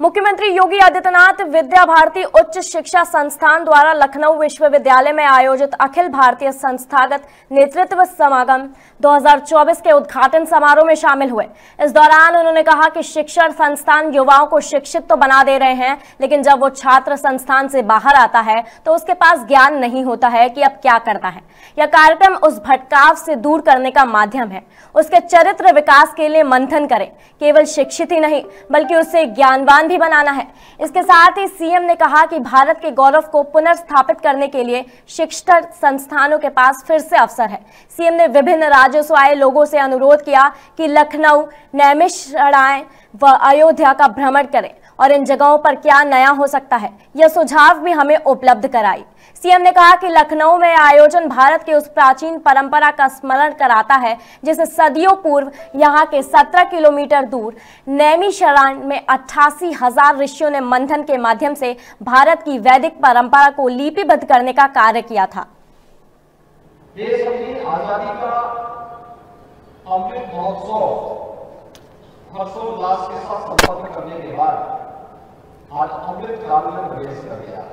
मुख्यमंत्री योगी आदित्यनाथ विद्या भारती उच्च शिक्षा संस्थान द्वारा लखनऊ विश्वविद्यालय में आयोजित अखिल भारतीय संस्थागत नेतृत्व समागम 2024 के उद्घाटन समारोह में शामिल हुए। इस दौरान उन्होंने कहा कि शिक्षण संस्थान युवाओं को शिक्षित तो बना दे रहे हैं, लेकिन जब वो छात्र संस्थान से बाहर आता है तो उसके पास ज्ञान नहीं होता है कि अब क्या करना है। यह कार्यक्रम उस भटकाव से दूर करने का माध्यम है। उसके चरित्र विकास के लिए मंथन करें, केवल शिक्षित ही नहीं बल्कि उसे ज्ञानवान भी बनाना है। इसके साथ ही सीएम ने कहा कि भारत के गौरव को पुनर्स्थापित करने के लिए शिक्षण संस्थानों के पास फिर से अवसर है। सीएम ने विभिन्न राज्यों से आए लोगों से अनुरोध किया कि लखनऊ, नैमिषारण्य व अयोध्या का भ्रमण करें और इन जगहों पर क्या नया हो सकता है, यह सुझाव भी हमें उपलब्ध कराई। सीएम ने कहा कि लखनऊ में आयोजन भारत की उस प्राचीन परंपरा का स्मरण कराता है जिसे सदियों पूर्व यहाँ के 17 किलोमीटर दूर नैमिषारण्य में 88,000 ऋषियों ने मंथन के माध्यम से भारत की वैदिक परंपरा को लिपिबद्ध करने का कार्य किया था। देश की आजादी का अमृत महोत्सव हर्षोल्लास के साथ संपन्न करने के बाद आज अमृत काल में प्रवेश कर गया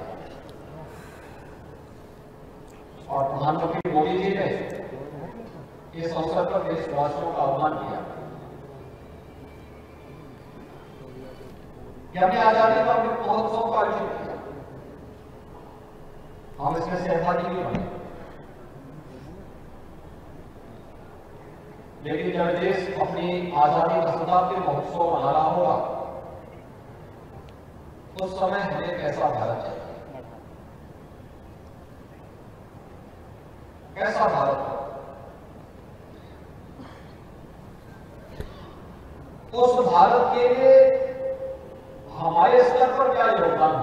और प्रधानमंत्री मोदी जी ने इस अवसर पर देशवासियों का आह्वान किया कि हमने आजादी का अमृत महोत्सव का आयोजन किया, हम इसमें सहभागी नहीं बने, लेकिन जब देश अपनी आजादी का शताब्दी महोत्सव मना रहा होगा उस समय हमें कैसा भारत चाहिए, कैसा भारत है, उस भारत के लिए हमारे स्तर पर क्या योगदान